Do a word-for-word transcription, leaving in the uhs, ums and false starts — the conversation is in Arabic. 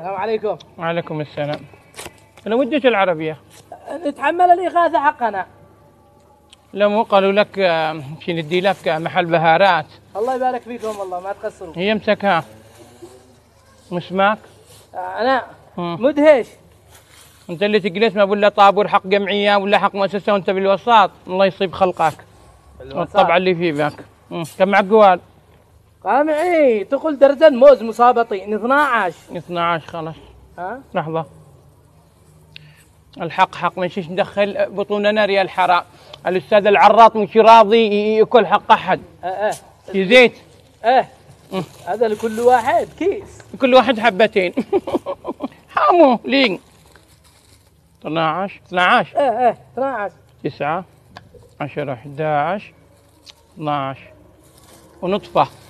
السلام عليكم. وعليكم السلام. لو وديت العربية نتحمل الإغاثة حقنا. لو مو قالوا لك شي ندي لك محل بهارات. الله يبارك فيكم والله ما تقصروا. هي مسكها مسماك؟ أنا مدهش. أنت اللي تجلس ما ولا طابور حق جمعية ولا حق مؤسسة وأنت بالوساط، الله يصيب خلقك الطبع اللي في ذاك. كم معك قوال؟ قال معي تقول درجن موز مصابطين اثنا عشر. اثنا عشر خلاص. ها؟ لحظة. الحق حق من شيش ندخل بطوننا ريال حرام. الأستاذ العراط مش راضي ياكل حق أحد. اه اه. في زيت. اه. هذا لكل واحد كيس. كل واحد حبتين. حامو لين. اثنا عشر اثنا عشر. اه اه اثنا عشر. تسعة عشرة أحد عشر اثنا عشر ونطفة.